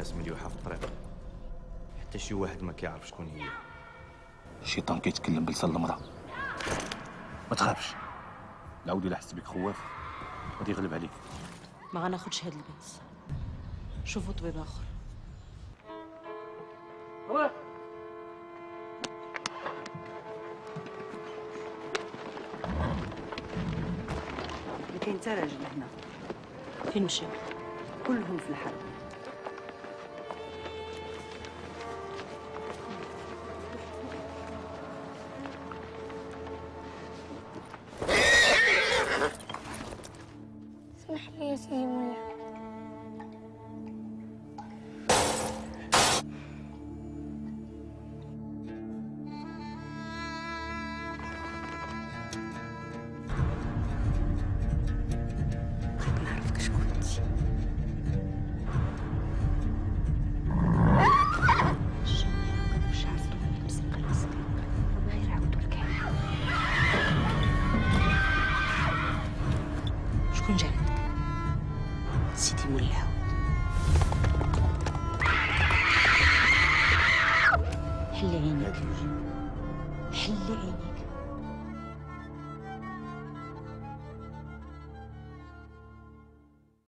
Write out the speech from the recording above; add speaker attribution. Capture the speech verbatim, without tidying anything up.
Speaker 1: ناس مليوحه في الطريق، حتى شي واحد ما كيعرف شكون هي.
Speaker 2: الشيطان كيتكلم بلسان المرأة. ما تخافش، العود الا حس بك خواف غادي يغلب عليك.
Speaker 3: ما غناخدش هاد الباس، شوفوا طبيب اخر.
Speaker 4: ما كاين حتى راجل هنا.
Speaker 3: فين مشاو؟
Speaker 4: كلهم في الحرب.
Speaker 5: اسمح لي يا سيدي مولاي.
Speaker 4: بغيت نعرفك شكون انت. الشعر الشعر طويل مسقل مسقل غير عاودو الكلام.
Speaker 3: شكون جا عندك؟ سيدي مولا العود. حلي عينيك، حلي عينيك.